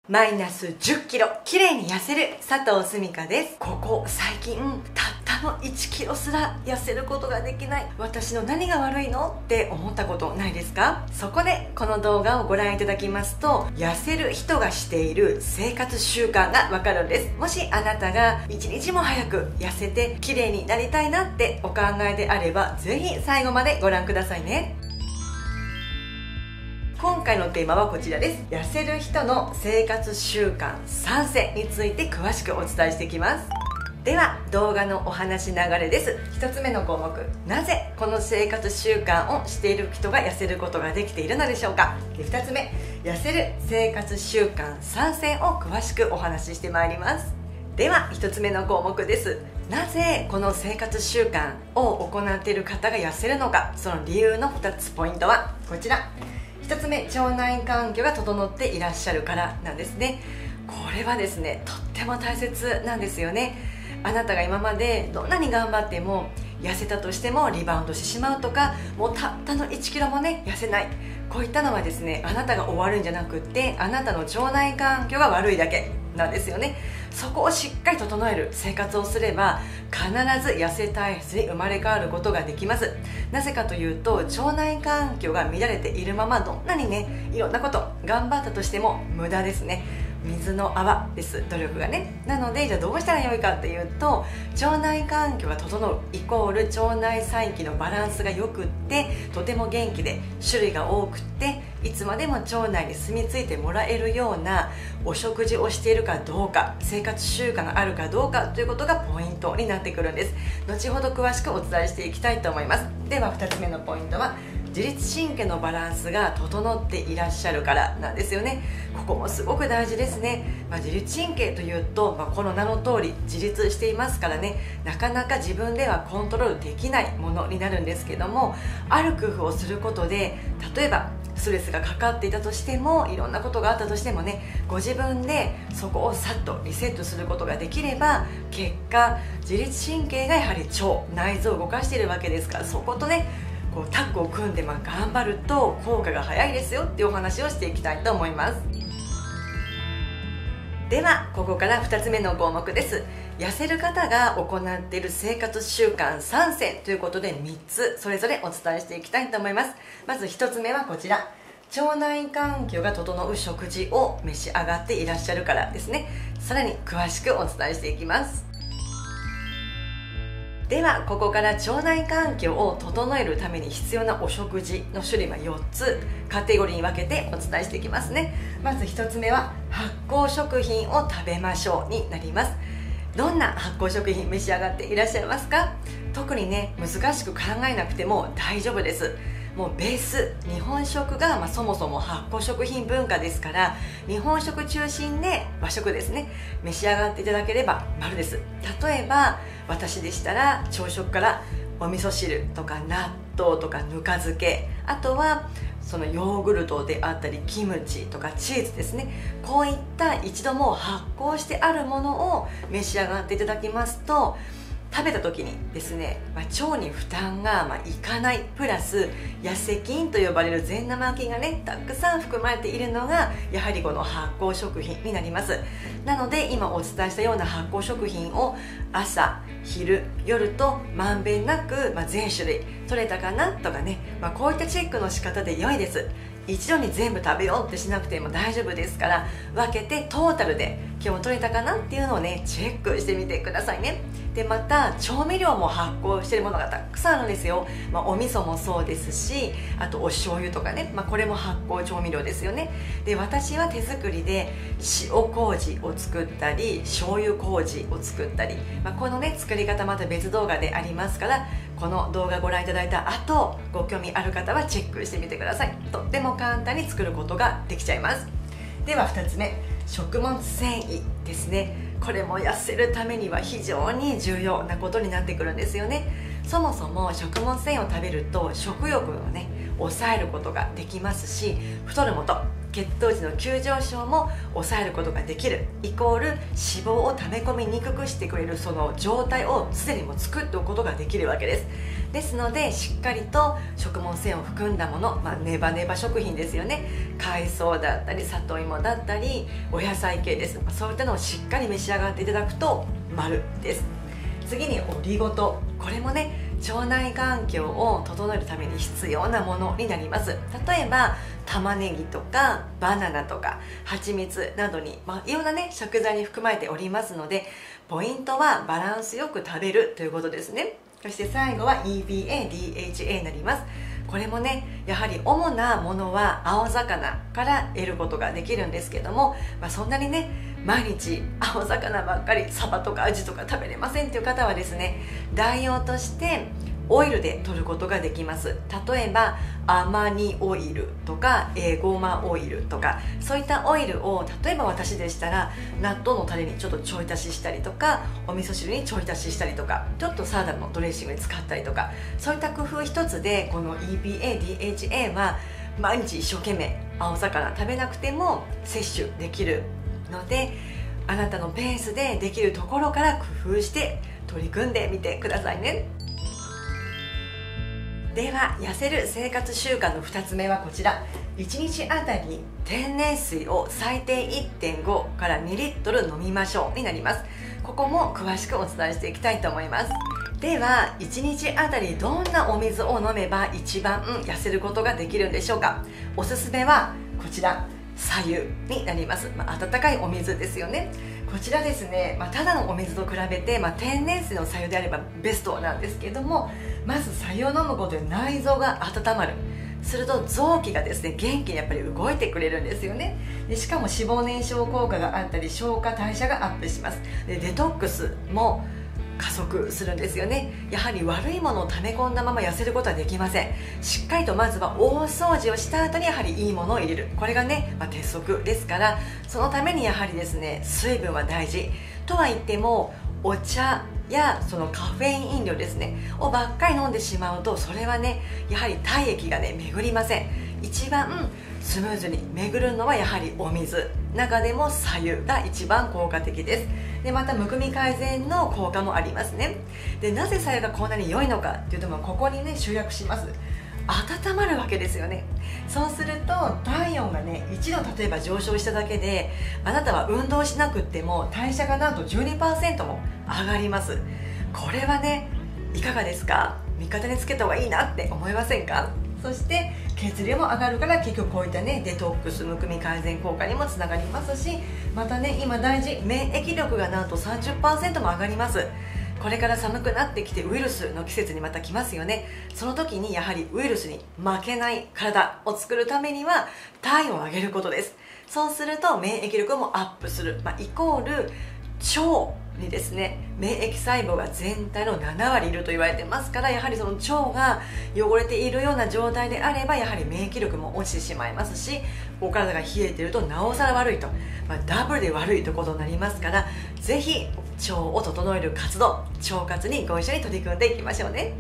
マイナス10キロ綺麗に痩せる佐藤澄香です。ここ最近たったの1キロすら痩せることができない、私の何が悪いのって思ったことないですか？そこでこの動画をご覧いただきますと、痩せる人がしている生活習慣がわかるんです。もしあなたが一日も早く痩せて綺麗になりたいなってお考えであれば、ぜひ最後までご覧くださいね。今回のテーマはこちらです。痩せる人の生活習慣3選について詳しくお伝えしていきます。では動画のお話流れです。1つ目の項目、なぜこの生活習慣をしている人が痩せることができているのでしょうか。で2つ目、痩せる生活習慣3選を詳しくお話ししてまいります。では1つ目の項目です。なぜこの生活習慣を行っている方が痩せるのか。その理由の2つポイントはこちら。1つ目、腸内環境が整っていらっしゃるからなんですね。これはですね、とっても大切なんですよね。あなたが今までどんなに頑張っても痩せたとしてもリバウンドしてしまうとか、もうたったの1キロもね痩せない、こういったのはですね、あなたが悪いんじゃなくって、あなたの腸内環境が悪いだけなんですよね。そこをしっかり整える生活をすれば、必ず痩せ体質に生まれ変わることができます。なぜかというと、腸内環境が乱れているままどんなにねいろんなこと頑張ったとしても無駄ですね。水の泡です、努力がね。なのでじゃあどうしたらよいかっていうと、腸内環境が整うイコール腸内細菌のバランスがよくって、とても元気で種類が多くって、いつまでも腸内に住み着いてもらえるようなお食事をしているかどうか、生活習慣があるかどうかということがポイントになってくるんです。後ほど詳しくお伝えしていきたいと思います。では2つ目のポイントは、自律神経のバランスが整っていらっしゃるからなんですよね。ここもすごく大事ですね。自律神経というと、この名の通り自立していますからね、なかなか自分ではコントロールできないものになるんですけども、ある工夫をすることで、例えばストレスがかかっていたとしても、いろんなことがあったとしてもね、ご自分でそこをさっとリセットすることができれば、結果自律神経がやはり腸内臓を動かしているわけですから、そことねこうタッグを組んで頑張ると効果が早いですよっていうお話をしていきたいと思います。ではここから2つ目の項目です。痩せる方が行っている生活習慣3選ということで、3つそれぞれお伝えしていきたいと思います。まず1つ目はこちら。腸内環境が整う食事を召し上がっていらっしゃるからですね。さらに詳しくお伝えしていきます。ではここから腸内環境を整えるために必要なお食事の種類は4つカテゴリーに分けてお伝えしていきますね。まず1つ目は、発酵食品を食べましょうになります。どんな発酵食品召し上がっていらっしゃいますか？特にね難しく考えなくても大丈夫です。もうベース、日本食がそもそも発酵食品文化ですから、日本食中心で和食ですね召し上がっていただければ丸です。例えば私でしたら、朝食からお味噌汁とか納豆とかぬか漬け、あとはそのヨーグルトであったりキムチとかチーズですね、こういった一度もう発酵してあるものを召し上がっていただきますと、食べた時にですね、腸に負担がいかない、プラス痩せ菌と呼ばれる善玉菌がねたくさん含まれているのがやはりこの発酵食品になります。なので今お伝えしたような発酵食品を朝昼夜とまんべんなく、全種類取れたかなとかね、こういったチェックの仕方で良いです。一度に全部食べようってしなくても大丈夫ですから、分けてトータルで今日取れたかなっていうのをねチェックしてみてくださいね。でまた調味料も発酵しているものがたくさんあるんですよ。お味噌もそうですし、あとお醤油とかね、これも発酵調味料ですよね。で私は手作りで塩麹を作ったり醤油麹を作ったり、このね作り方また別動画でありますから、この動画ご覧いただいた後ご興味ある方はチェックしてみてください。とっても簡単に作ることができちゃいます。では2つ目、食物繊維ですね。これも痩せるためには非常に重要なことになってくるんですよね。そもそも食物繊維を食べると食欲をね抑えることができますし、太るもと血糖値の急上昇も抑えることができるイコール脂肪を溜め込みにくくしてくれるその状態をすでにもう作っておくことができるわけです。ですのでしっかりと食物繊維を含んだもの、ネバネバ食品ですよね。海藻だったり里芋だったりお野菜系です。そういったのをしっかり召し上がっていただくと丸です。次にオリゴ糖、これもね腸内環境を整えるために必要なものになります。例えば玉ねぎとかバナナとか蜂蜜などに、いろんなね食材に含まれておりますので、ポイントはバランスよく食べるということですね。そして最後は EPA、DHA になります。これもねやはり主なものは青魚から得ることができるんですけども、そんなにね毎日青魚ばっかりサバとかアジとか食べれませんという方はですね、代用としてオイルで摂ることができます。例えばアマニオイルとかエゴマオイルとか、そういったオイルを例えば私でしたら納豆のタレにちょっとちょい足ししたりとか、お味噌汁にちょい足ししたりとか、ちょっとサラダのドレッシングに使ったりとか、そういった工夫一つでこの EPA、DHA は毎日一生懸命青魚食べなくても摂取できるので、あなたのペースでできるところから工夫して取り組んでみてくださいね。では痩せる生活習慣の2つ目はこちら。1日あたり天然水を最低 1.5 から2リットル飲みましょうになります。ここも詳しくお伝えしていきたいと思います。では1日あたりどんなお水を飲めば一番痩せることができるんでしょうか。おすすめはこちら、白湯になります。温かいお水ですよね。こちらですね、ただのお水と比べて、天然水の白湯であればベストなんですけども、まず白湯を飲むことで内臓が温まる。すると臓器がですね元気にやっぱり動いてくれるんですよね。でしかも脂肪燃焼効果があったり消化代謝がアップします。でデトックスも加速するんですよね。やはり悪いものを溜め込んだまま痩せることはできません。しっかりとまずは大掃除をした後にやはりいいものを入れる、これがね、鉄則ですから、そのためにやはりですね水分は大事とは言っても、お茶やそのカフェイン飲料ですねをばっかり飲んでしまうと、それはねやはり体液がね巡りません。一番スムーズに巡るのはやはりお水、中でも白湯が一番効果的です。でまたむくみ改善の効果もありますね。でなぜ白湯がこんなに良いのかっていうと、ここにね集約します。温まるわけですよね。そうすると体温がね1度例えば上昇しただけで、あなたは運動しなくっても代謝がなんと 12% も上がります。これはねいかがですか。味方につけた方がいいなって思いませんか。そして血流も上がるから、結局こういったねデトックス、むくみ改善効果にもつながりますし、またね今大事、免疫力がなんと 30% も上がります。これから寒くなってきてウイルスの季節にまた来ますよね。その時にやはりウイルスに負けない体を作るためには体温を上げることです。そうすると免疫力もアップする、イコール腸にですね免疫細胞が全体の7割いると言われてますから、やはりその腸が汚れているような状態であればやはり免疫力も落ちてしまいますし、お体が冷えているとなおさら悪いと、ダブルで悪いということになりますから、ぜひ腸を整える活動、腸活にご一緒に取り組んでいきましょうね。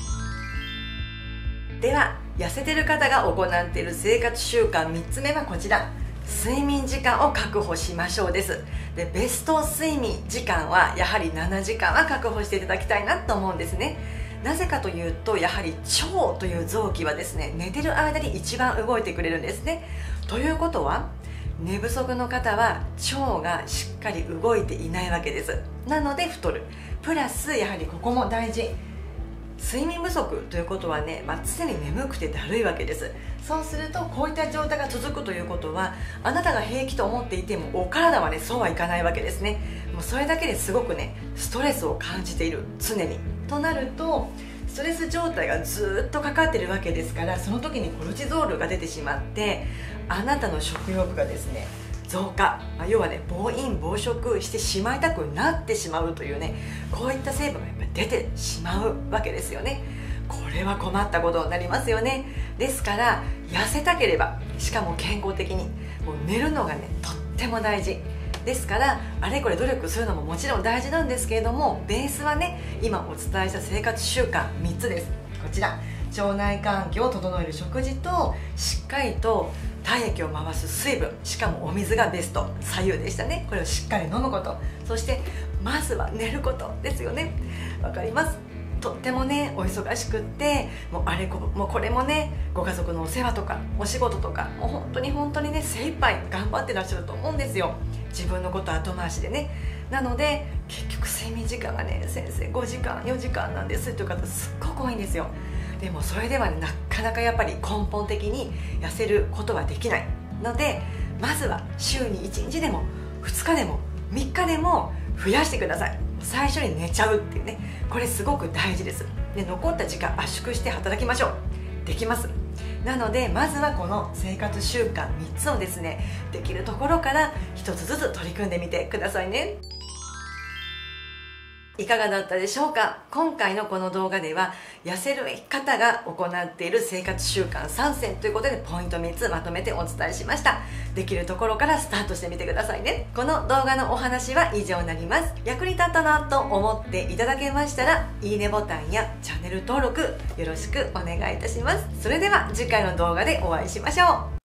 では痩せてる方が行っている生活習慣3つ目はこちら、睡眠時間を確保しましょうです。でベスト睡眠時間はやはり7時間は確保していただきたいなと思うんですね。なぜかというと、やはり腸という臓器はですね寝てる間に一番動いてくれるんですね。ということは寝不足の方は腸がしっかり動いていないわけです。なので太る。プラスやはりここも大事、睡眠不足ということはね、常に眠くてだるいわけです。そうするとこういった状態が続くということは、あなたが平気と思っていてもお体はねそうはいかないわけですね。もうそれだけですごくねストレスを感じている、常にとなるとストレス状態がずっとかかっているわけですから、その時にコルチゾールが出てしまってあなたの食欲がですね増加、要はね暴飲暴食してしまいたくなってしまうというね、こういった成分がやっぱり出てしまうわけですよね。これは困ったことになりますよね。ですから痩せたければ、しかも健康的にもう寝るのがねとっても大事ですから、あれこれ努力するのももちろん大事なんですけれども、ベースはね今お伝えした生活習慣3つです。こちら、腸内環境を整える食事としっかりと体液を回す水分、しかもお水がベスト、左右でしたね。これをしっかり飲むこと、そしてまずは寝ることですよね。わかります。とってもねお忙しくって、もうあれもうこれもね、ご家族のお世話とかお仕事とか、もう本当にね精一杯頑張ってらっしゃると思うんですよ。自分のこと後回しでね。なので結局睡眠時間がね、先生5時間4時間なんですという方すっごく多いんですよ。でもそれではなかなかやっぱり根本的に痩せることはできないので、まずは週に1日でも2日でも3日でも増やしてください。最初に寝ちゃうっていうね、これすごく大事です。で、残った時間圧縮して働きましょう。できます。なのでまずはこの生活習慣3つをですね、できるところから1つずつ取り組んでみてくださいね。いかがだったでしょうか。今回のこの動画では痩せる方が行っている生活習慣3選ということで、ポイント3つまとめてお伝えしました。できるところからスタートしてみてくださいね。この動画のお話は以上になります。役に立ったなと思っていただけましたら、いいねボタンやチャンネル登録よろしくお願いいたします。それでは次回の動画でお会いしましょう。